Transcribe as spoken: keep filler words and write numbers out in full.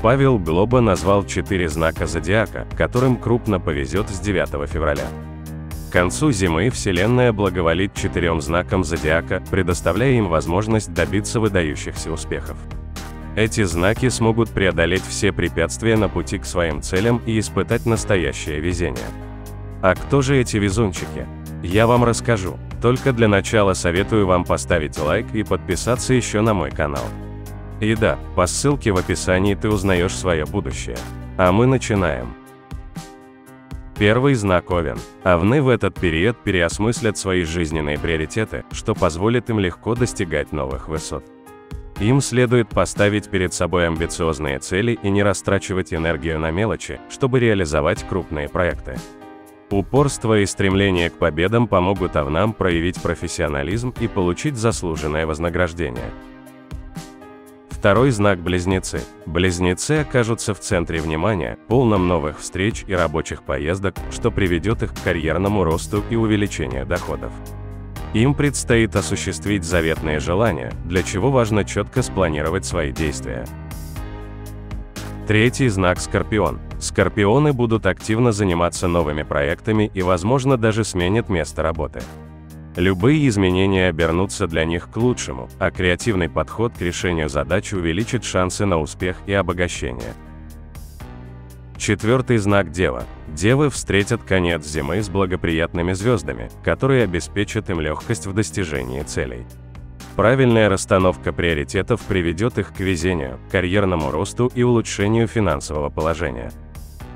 Павел Глоба назвал четыре знака зодиака, которым крупно повезет с девятого февраля. К концу зимы Вселенная благоволит четырем знакам зодиака, предоставляя им возможность добиться выдающихся успехов. Эти знаки смогут преодолеть все препятствия на пути к своим целям и испытать настоящее везение. А кто же эти везунчики? Я вам расскажу. Только для начала советую вам поставить лайк и подписаться еще на мой канал. И да, по ссылке в описании ты узнаешь свое будущее. А мы начинаем. Первый знак Овен. Овны в этот период переосмыслят свои жизненные приоритеты, что позволит им легко достигать новых высот. Им следует поставить перед собой амбициозные цели и не растрачивать энергию на мелочи, чтобы реализовать крупные проекты. Упорство и стремление к победам помогут овнам проявить профессионализм и получить заслуженное вознаграждение. Второй знак Близнецы. Близнецы окажутся в центре внимания, полном новых встреч и рабочих поездок, что приведет их к карьерному росту и увеличению доходов. Им предстоит осуществить заветные желания, для чего важно четко спланировать свои действия. Третий знак Скорпион. Скорпионы будут активно заниматься новыми проектами и, возможно, даже сменят место работы. Любые изменения обернутся для них к лучшему, а креативный подход к решению задач увеличит шансы на успех и обогащение. Четвертый знак Дева. Девы встретят конец зимы с благоприятными звездами, которые обеспечат им легкость в достижении целей. Правильная расстановка приоритетов приведет их к везению, карьерному росту и улучшению финансового положения.